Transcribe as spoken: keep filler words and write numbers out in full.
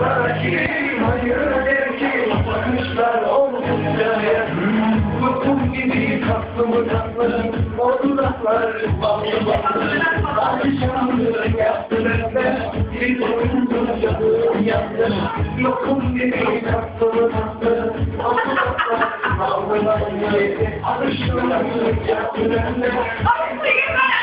Belki hayır der ki bakışlar oldukça lokum gibi tatlı mı tatlı o dudaklar ballı ballı akşamları yaptı bende bir oyundu canım yandı lokum gibi tatlı mı tatlı o dudaklar ballı ballı akşamları yaptı bende